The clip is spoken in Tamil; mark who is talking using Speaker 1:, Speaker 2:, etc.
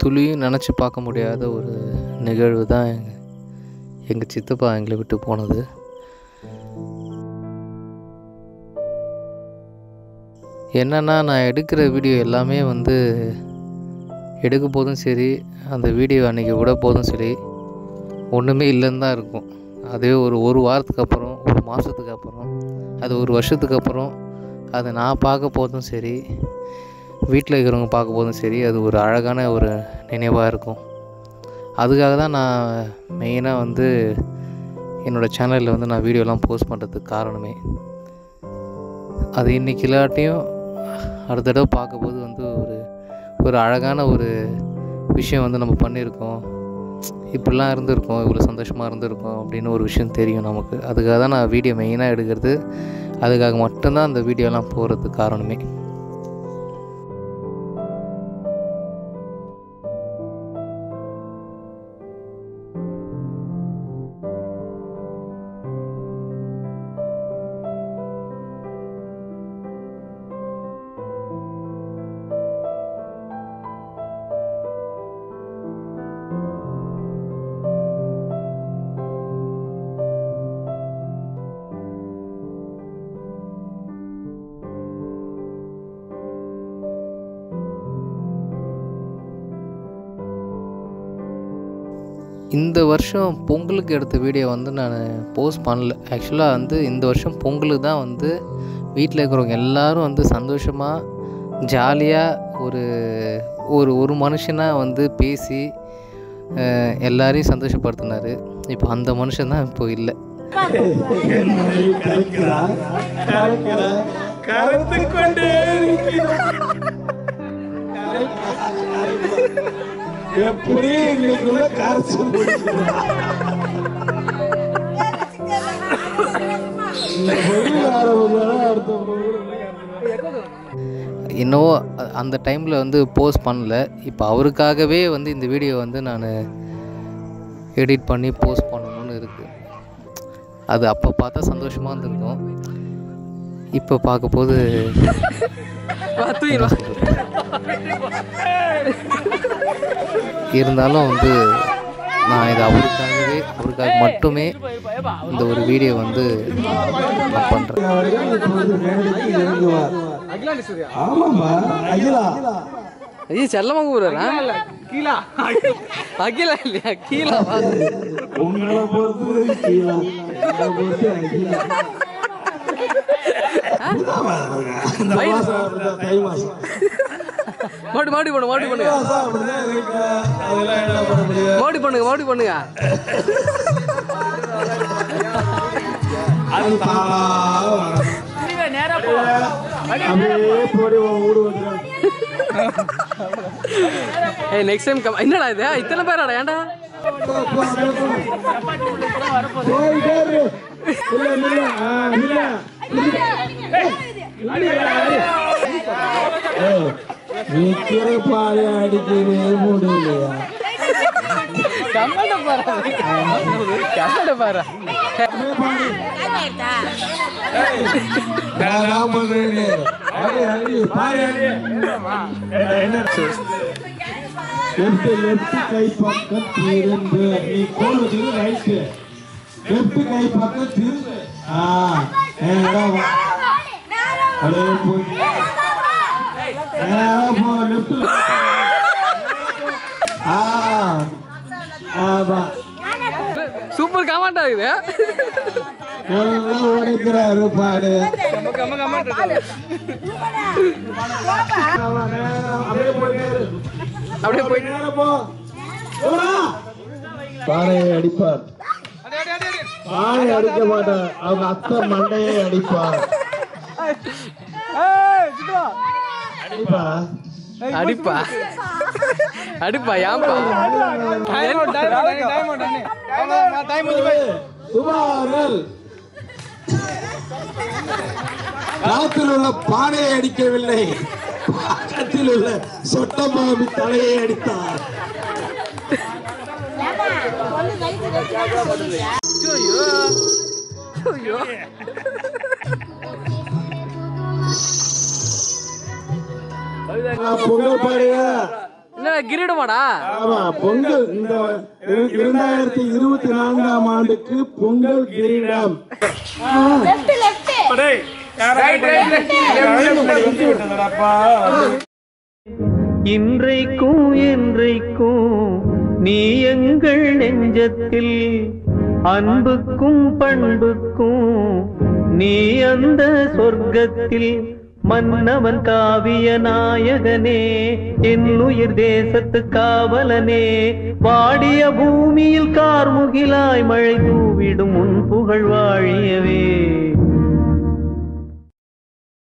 Speaker 1: துளியும் நினச்சி பார்க்க முடியாத ஒரு நிகழ்வு தான் எங்கள் சித்தப்பா எங்களை விட்டு போனது. என்னென்னா, நான் எடுக்கிற வீடியோ எல்லாமே வந்து எடுக்க போதும் சரி, அந்த வீடியோ அன்றைக்கி விட போதும் சரி, ஒன்றுமே இல்லைன்னு தான் இருக்கும். அதுவே ஒரு வாரத்துக்கு அப்புறம், ஒரு மாதத்துக்கு அப்புறம், அது ஒரு வருஷத்துக்கு அப்புறம் அதை நான் பார்க்க போதும் சரி, வீட்டில் இருக்கிறவங்க பார்க்க போதும் சரி, அது ஒரு அழகான ஒரு நினைவாக இருக்கும். அதுக்காக தான் நான் மெயினாக வந்து என்னோடய சேனலில் வந்து நான் வீடியோலாம் போஸ்ட் பண்ணுறதுக்கு காரணமே. அது இன்றைக்கி இல்லாட்டியும் அடுத்த தடவை பார்க்கும்போது வந்து ஒரு அழகான ஒரு விஷயம் வந்து நம்ம பண்ணியிருக்கோம், இப்படிலாம் இருந்திருக்கோம், இவ்வளோ சந்தோஷமாக இருந்திருக்கோம் அப்படின்னு ஒரு விஷயம் தெரியும் நமக்கு. அதுக்காக தான் நான் வீடியோ மெயினாக எடுக்கிறது. அதுக்காக மட்டும்தான் அந்த வீடியோலாம் போகிறதுக்கு காரணமே. இந்த வருஷம் பொங்கலுக்கு எடுத்த வீடியோ வந்து நான் போஸ்ட் பண்ணல. ஆக்சுவலாக வந்து இந்த வருஷம் பொங்கலுக்கு தான் வந்து வீட்டில் இருக்கிறவங்க எல்லோரும் வந்து சந்தோஷமாக ஜாலியாக ஒரு மனுஷனாக வந்து பேசி எல்லாரையும் சந்தோஷப்படுத்தினார். இப்போ அந்த மனுஷன் தான் இப்போ இல்லை.
Speaker 2: எப்படி
Speaker 1: என்னவோ அந்த டைமில் வந்து போஸ்ட் பண்ணல. இப்போ அவருக்காகவே வந்து இந்த வீடியோ வந்து நான் எடிட் பண்ணி போஸ்ட் பண்ணணும்னு இருக்குது. அது அப்போ பார்த்தா சந்தோஷமாக இருந்திருக்கும், இப்போ பார்க்கும்போது இருந்தாலும் வந்து நான் இதை அவருக்காக மட்டுமே இந்த ஒரு வீடியோ வந்து நான் பண்ணுறேன்.
Speaker 3: ஐயோ செல்லமாக கூறாரா? கீழா அகிலா இல்லையா? கீழா மாடி பண்ணுங்க நெக்ஸ்ட் டைம் என்னடா இது இத்தனை பேராடா? ஏன்டா
Speaker 2: பாய அடிக்கவே முடியலையா? லெஃப்ட் கை பக்கம் திரும்பு, நீ போடுறது ரைட். லெஃப்ட் கை பக்கம் திரும்பு.
Speaker 3: சூப்பர் கமெண்டா இது.
Speaker 2: ஓடிக்கிறாரு பாடு.
Speaker 3: அப்படியே போய்
Speaker 2: பானையை அடிப்பார். பானை அடிக்க மாட்டார், அவங்க அத்தை மண்டையை அடிப்பார்.
Speaker 3: அடிப்பா ஏன்பா?
Speaker 2: காத்தில் உள்ள பானையை அடிக்கவில்லை, பக்கத்தில் உள்ள சொட்டமாமி தலையை அடித்தார். பொங்கல் பாடுங்க.
Speaker 3: என்ன கிரீடமாடா?
Speaker 2: ஆமா, பொங்கல் இந்த 2024ஆம் ஆண்டுக்கு பொங்கல் கிரீடம்.
Speaker 4: இன்றைக்கும் என்றைக்கும் நீ எங்கள் நெஞ்சத்தில், அன்புக்கும் பண்புக்கும் நீ அந்த சொர்க்கத்தில். மன்னவன் காவிய நாயகனே, என் உயிர் தேசத்து காவலனே, வாடிய பூமியில் கார்முகிலாய் மழை தூவிடும் உன் புகழ் வாழியவே.